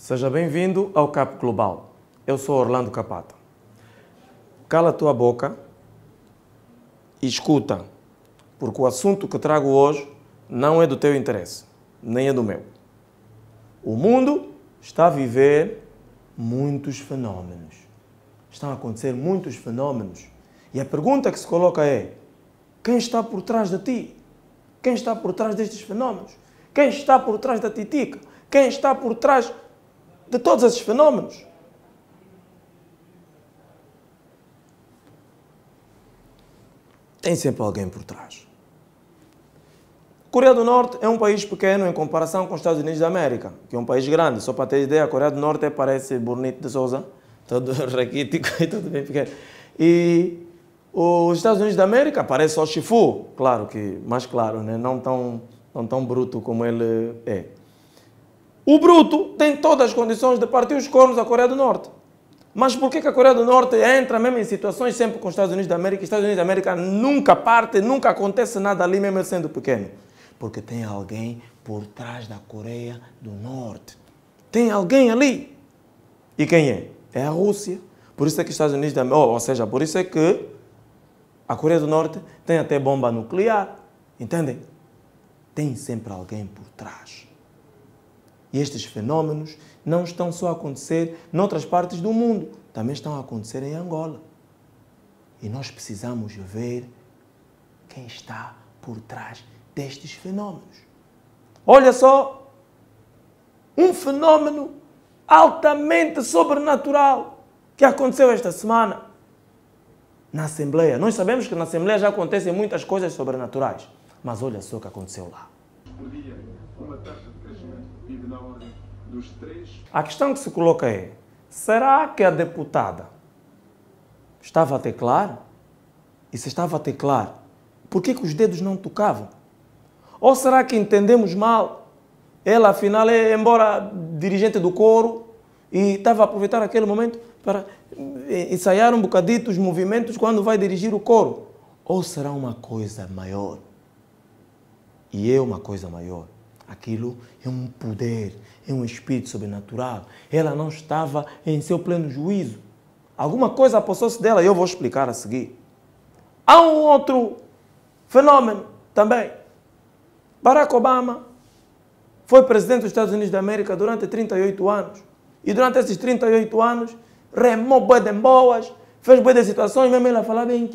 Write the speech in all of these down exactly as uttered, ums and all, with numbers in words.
Seja bem-vindo ao Cap Global. Eu sou Orlando Capata. Cala a tua boca e escuta, porque o assunto que trago hoje não é do teu interesse, nem é do meu. O mundo está a viver muitos fenómenos. Estão a acontecer muitos fenómenos. E a pergunta que se coloca é: quem está por trás de ti? Quem está por trás destes fenómenos? Quem está por trás da titica? Quem está por trás de todos esses fenómenos? Tem sempre alguém por trás. A Coreia do Norte é um país pequeno em comparação com os Estados Unidos da América, que é um país grande. Só para ter ideia, a Coreia do Norte parece Bonito de Souza, todo raquítico e todo bem pequeno. E os Estados Unidos da América parece só Shifu, claro que mais claro, né? não, tão, não tão bruto como ele é. O bruto tem todas as condições de partir os cornos à Coreia do Norte. Mas por que que a Coreia do Norte entra mesmo em situações sempre com os Estados Unidos da América? Os Estados Unidos da América nunca parte, nunca acontece nada ali mesmo sendo pequeno. Porque tem alguém por trás da Coreia do Norte. Tem alguém ali. E quem é? É a Rússia. Por isso é que os Estados Unidos da América, ou seja, por isso é que a Coreia do Norte tem até bomba nuclear. Entendem? Tem sempre alguém por trás. E estes fenómenos não estão só a acontecer noutras partes do mundo, também estão a acontecer em Angola. E nós precisamos ver quem está por trás destes fenómenos. Olha só, um fenómeno altamente sobrenatural que aconteceu esta semana na Assembleia. Nós sabemos que na Assembleia já acontecem muitas coisas sobrenaturais, mas olha só o que aconteceu lá. A questão que se coloca é: será que a deputada estava a teclar? E se estava a teclar, por que que os dedos não tocavam? Ou será que entendemos mal? Ela, afinal, é, embora dirigente do coro, e estava a aproveitar aquele momento para ensaiar um bocadito os movimentos quando vai dirigir o coro? Ou será uma coisa maior? E é uma coisa maior. Aquilo é um poder, é um espírito sobrenatural. Ela não estava em seu pleno juízo. Alguma coisa apossou-se dela e eu vou explicar a seguir. Há um outro fenômeno também. Barack Obama foi presidente dos Estados Unidos da América durante trinta e oito anos. E durante esses trinta e oito anos, remou bué de boas, fez bué de situações, mesmo ela falava bem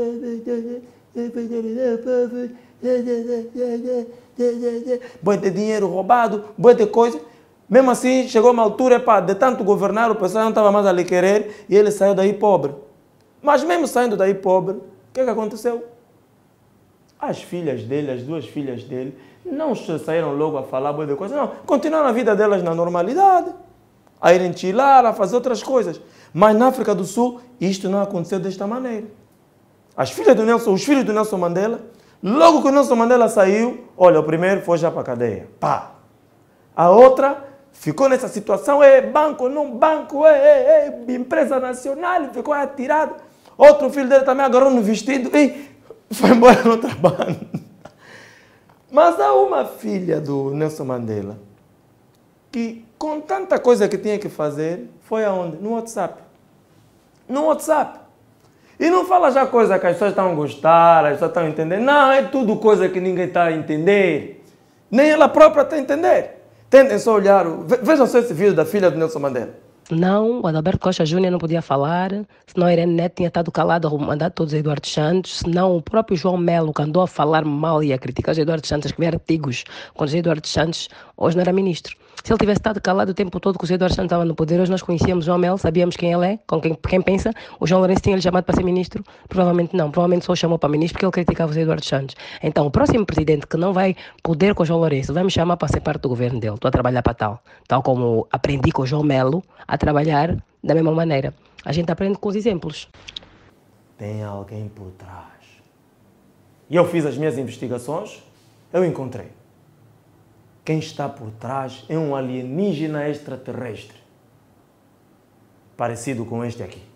bué de dinheiro roubado, bué de coisa. Mesmo assim, chegou uma altura, epá, de tanto governar, o pessoal não estava mais a lhe querer e ele saiu daí pobre. Mas mesmo saindo daí pobre, o que é que aconteceu? As filhas dele, as duas filhas dele, não saíram logo a falar bué de coisa, não. Continuaram a vida delas na normalidade, a irem chilar, a fazer outras coisas. Mas na África do Sul, isto não aconteceu desta maneira. As filhas do Nelson, os filhos do Nelson Mandela, logo que o Nelson Mandela saiu, olha, o primeiro foi já para a cadeia. Pá. A outra ficou nessa situação, é banco, não banco, é, é, é empresa nacional, ficou atirado. Outro filho dele também agarrou no vestido e foi embora no trabalho. Mas há uma filha do Nelson Mandela que, com tanta coisa que tinha que fazer, foi aonde? No WhatsApp. No WhatsApp. E não fala já coisa que as pessoas estão a gostar, as pessoas estão a entender. Não, é tudo coisa que ninguém está a entender. Nem ela própria está a entender. Tentem só olhar. Vejam só esse vídeo da filha do Nelson Mandela. Não, o Adalberto Costa Júnior não podia falar, senão a Irene Neto tinha estado calada a mandar todos os Eduardo Santos, senão o próprio João Melo, que andou a falar mal e a criticar os Eduardo Santos, a escrever artigos contra os Eduardo Santos, hoje não era ministro. Se ele tivesse estado calado o tempo todo que os Eduardo Santos estavam no poder, hoje nós conhecíamos o João Melo, sabíamos quem ele é, com quem, quem pensa, o João Lourenço tinha-lhe chamado para ser ministro? Provavelmente não, provavelmente só o chamou para ministro porque ele criticava os Eduardo Santos. Então, o próximo presidente que não vai poder com o João Lourenço vai me chamar para ser parte do governo dele, estou a trabalhar para tal. Tal como aprendi com o João Melo a trabalhar da mesma maneira. A gente aprende com os exemplos. Tem alguém por trás. E eu fiz as minhas investigações, eu encontrei. Quem está por trás é um alienígena extraterrestre, parecido com este aqui.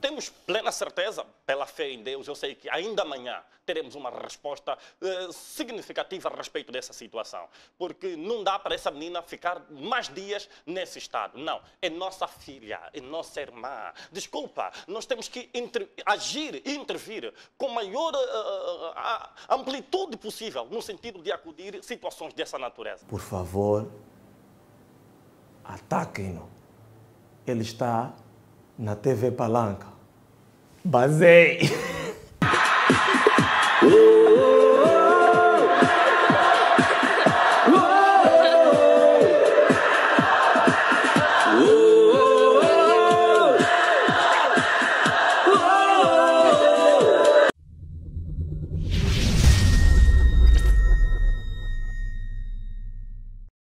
temos plena certeza, pela fé em Deus, eu sei que ainda amanhã teremos uma resposta eh, significativa a respeito dessa situação. Porque não dá para essa menina ficar mais dias nesse estado. Não, é nossa filha, é nossa irmã. Desculpa, nós temos que inter, agir e intervir com maior uh, amplitude possível no sentido de acudir situações dessa natureza. Por favor, ataquem-no. Ele está na T V Palanca. Basei!